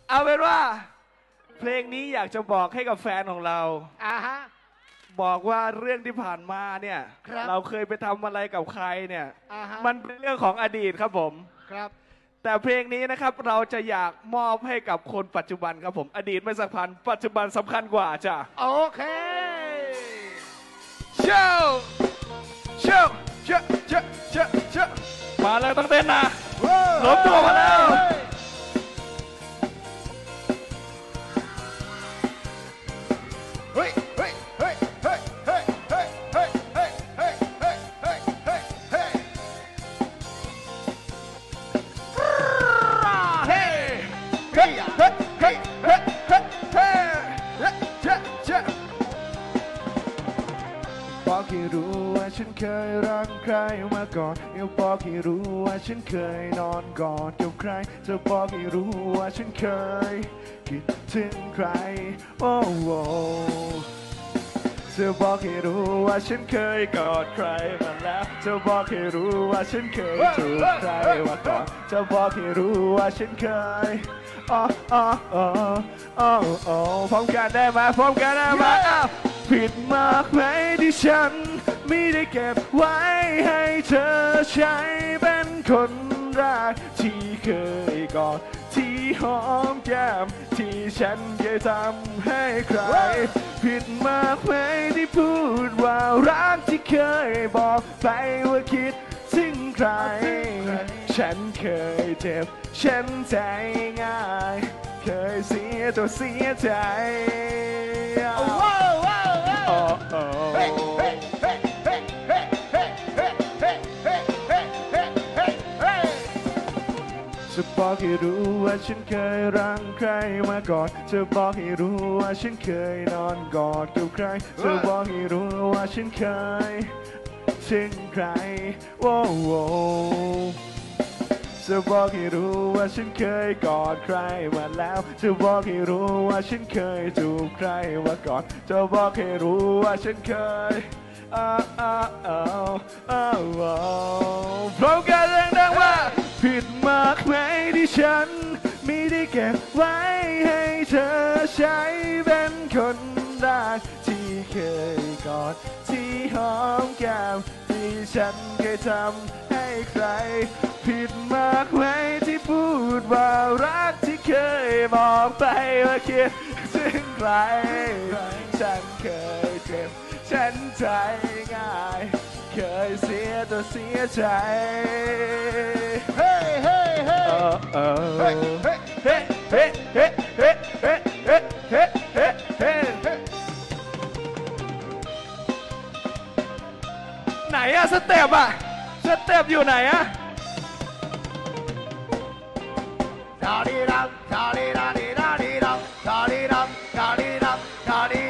เอาเป็นว่าเพลงนี้อยากจะบอกให้กับแฟนของเราฮะบอกว่าเรื่องที่ผ่านมาเนี่ยเราเคยไปทำอะไรกับใครเนี่ยมันเป็นเรื่องของอดีตครับผมครับแต่เพลงนี้นะครับเราจะอยากมอบให้กับคนปัจจุบันครับผมอดีตไม่สำคัญปัจจุบันสำคัญกว่าจ้ะโอเคเช่าเช่าเช่าเช่าเช่าเช่ามาแล้วต้องเต้นนะล้มตัวมาแล้วเฮ้ยเฮ้ยเฮ้ยเฮ้ยเฮ้ยเฮ้ยเฮ้ยเฮ้ยเฮ้ยเฮ้ยเฮ้ยเฮ้ยเฮ้ยเฮ้เฮ้เฮ้เฮ้เฮ้เฮ้เฮ้เจ๊เจ๊บอกให้รู้ว่าฉันเคยรักใครมาก่อนอย่าบอกให้รู้ว่าฉันเคยนอนกอดกับใครจะบอกให้รู้ว่าฉันเคยคิดถึงใครโอ้โหจะบอกให้รู้ว่าฉันเคยกอดใครมาแล้วจะบอกให้รู้ว่าฉันเคยจูบใครมาก่อนจะบอกให้รู้ว่าฉันเคยอ๋ออ๋ออ๋ออ๋อพร้อมกันได้ไหมพร้อมกันได้ไหมผิดมากไหมที่ฉันไม่ได้เก็บไว้ให้เธอใช้เป็นคนแรกที่เคยกอดที่หอมแก้มที่ฉันเคยทำให้ใครผิดมากไหมที่พูดว่ารักที่เคยบอกไปว่าคิดถึงใครฉันเคยเจ็บฉันใจง่ายเคยเสียตัวเสียใจจะบอกให้รู้ว่าฉันเคยรักใครมาก่อนจะบอกให้รู้ว่าฉันเคยนอนกอดกับใครจะบอกให้รู้ว่าฉันเคยถึงใครโอ้โหจะบอกให้รู้ว่าฉันเคยกอดใครมาแล้วจะบอกให้รู้ว่าฉันเคยจูบใครมาก่อนจะบอกให้รู้ว่าฉันเคยพร้อมกันดังๆว่าผิดมากไหมที่ฉันไม่ได้เก็บไว้ให้เธอใช้เป็นคนแรกที่เคยกอดที่หอมแก้มที่ฉันเคยทำให้ใครผิดมากไหมที่พูดว่ารักที่เคยบอกไปว่าคิดถึงใครฉันเคยเจ็บฉันใจง่ายเคยเสียตัวเสียใจเฮ้เฮ้เฮ้เฮ้เฮ้เฮ้เฮ้เฮ้เฮ้เฮ้เฮ้เฮ้เฮ้เฮ้ไหนอะสเต็ปอะสเต็ปอยู่ไหนอะดาดีดังดาดีดาดีดาดีดังดาดีดังดาดีดังดาดี